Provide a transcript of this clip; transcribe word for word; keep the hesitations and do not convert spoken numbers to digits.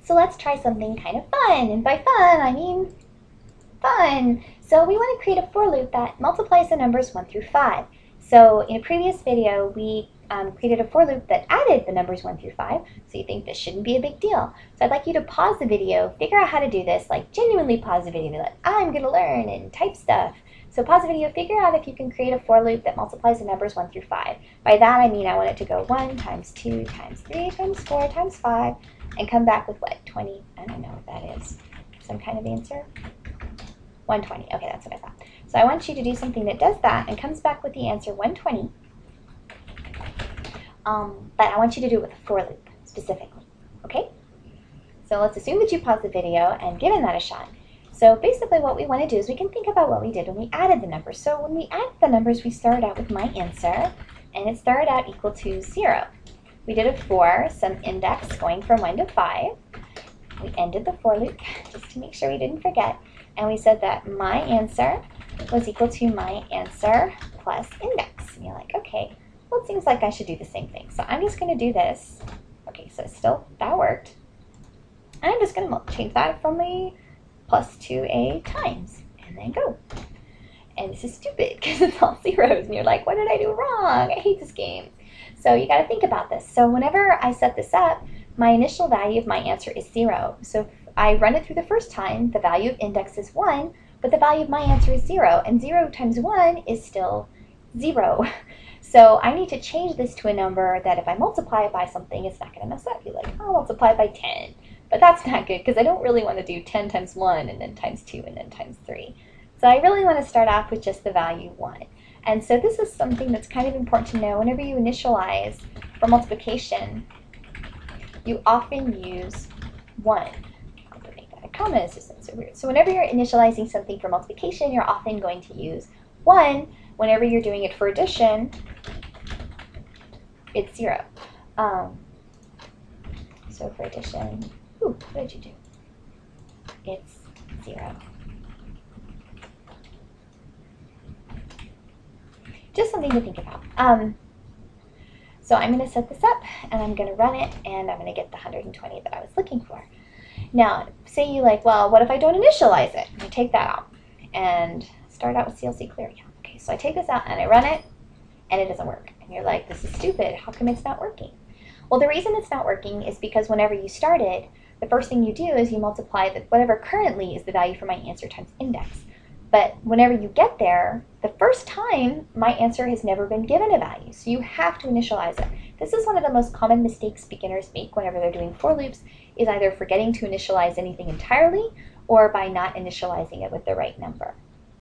So let's try something kind of fun, and by fun, I mean fun. So we want to create a for loop that multiplies the numbers one through five. So in a previous video, we um, created a for loop that added the numbers one through five, so you think this shouldn't be a big deal. So I'd like you to pause the video, figure out how to do this, like genuinely pause the video, like I'm going to learn and type stuff. So pause the video, figure out if you can create a for loop that multiplies the numbers one through five. By that I mean I want it to go one times two times three times four times five and come back with what, twenty? I don't know what that is. Some kind of answer? one twenty. Okay, that's what I thought. So I want you to do something that does that and comes back with the answer one twenty. Um, but I want you to do it with a for loop specifically. Okay? So let's assume that you paused the video and given that a shot. So basically what we want to do is we can think about what we did when we added the numbers. So when we added the numbers, we started out with my answer, and it started out equal to zero. We did a for, some index going from one to five. We ended the for loop just to make sure we didn't forget. And we said that my answer was equal to my answer plus index. And you're like, okay, well, it seems like I should do the same thing. So I'm just going to do this. Okay, so still, that worked. And I'm just going to change that from a plus to a times, and then go. And this is stupid because it's all zeros, and you're like, what did I do wrong? I hate this game. So you got to think about this. So whenever I set this up, my initial value of my answer is zero. So if I run it through the first time, the value of index is one, but the value of my answer is zero, and zero times one is still zero. So I need to change this to a number that if I multiply it by something, it's not going to mess up. You're like, I'll multiply it by ten. But that's not good because I don't really want to do ten times one and then times two and then times three. So I really want to start off with just the value one. And so this is something that's kind of important to know. Whenever you initialize for multiplication, you often use one. I'll make that a comma, it's just so weird. So whenever you're initializing something for multiplication, you're often going to use one. Whenever you're doing it for addition, it's zero. Um, so for addition, ooh, what did you do? It's zero. Just something to think about. Um, so I'm going to set this up, and I'm going to run it, and I'm going to get the one hundred twenty that I was looking for. Now, say you like, well, what if I don't initialize it? I take that out and start out with C L C clear. Yeah. Okay, so I take this out, and I run it, and it doesn't work. And you're like, this is stupid. How come it's not working? Well, the reason it's not working is because whenever you started, the first thing you do is you multiply the, whatever currently is the value for my answer times index. But whenever you get there, the first time, my answer has never been given a value. So you have to initialize it. This is one of the most common mistakes beginners make whenever they're doing for loops, is either forgetting to initialize anything entirely or by not initializing it with the right number.